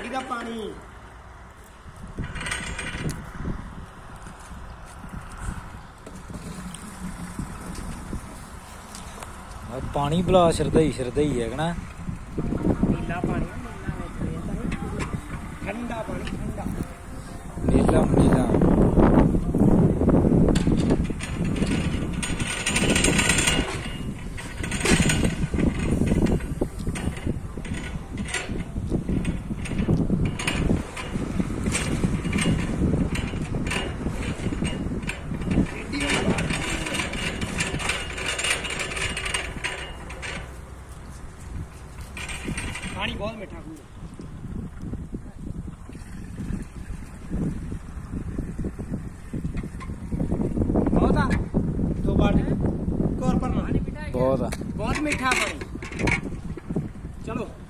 टंकी का पानी पानी भला शरदई शरदई है ना नीला पानी ठंडा पानी ठंडा नीला नीला पानी बहुत मीठा खूब बहुत आ दो बार बहुत बहुत मीठा पानी चलो